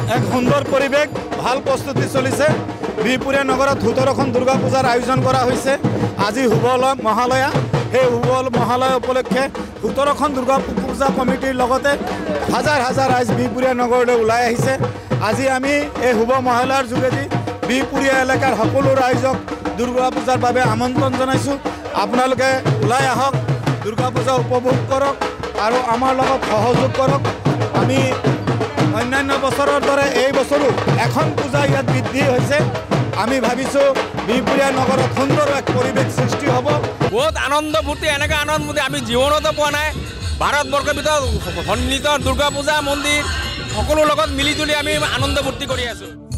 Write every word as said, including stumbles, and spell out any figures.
এক সুন্দৰ পৰিৱেশ, ভাল প্ৰস্তুতি চলিছে। বিহপুৰীয়া নগৰত সোতৰখন দুৰ্গা পূজাৰ আয়োজন কৰা হৈছে। আজি শুভ মহালয়া, সেই শুভ মহালয়া উপলক্ষে সোতৰখন দুৰ্গা পূজা কমিটিৰ লগতে হাজাৰ হাজাৰ ৰাইজ বিহপুৰীয়া নগৰলৈ ওলাই আহিছে। আজি আমি এই শুভ মহালয়াৰ যোগেদি বিহপুৰীয়া এলেকাৰ সকলো ৰাইজক দুৰ্গা পূজাৰ বাবে আমন্ত্ৰণ জনাইছোঁ। আপোনালোকে ওলাই আহক, দুৰ্গা পূজা উপভোগ কৰক আৰু আমাৰ লগত সহযোগ কৰক। আমি অন্যান্য বছৰৰ দৰে এই বছৰো এখন পূজা ইয়াত বৃদ্ধি হৈছে। আমি ভাবিছোঁ বিহপুৰীয়া নগৰত সুন্দৰ এক পৰিৱেশ সৃষ্টি হ'ব। বহুত আনন্দ ফূৰ্তি, এনেকৈ আনন্দ ফূৰ্তি আমি জীৱনতো পোৱা নাই। ভাৰতবৰ্ষৰ ভিতৰত সন্মিলিত দুৰ্গা পূজা মন্দিৰ সকলো লগত মিলি জুলি আমি আনন্দ ফূৰ্তি কৰি আছোঁ।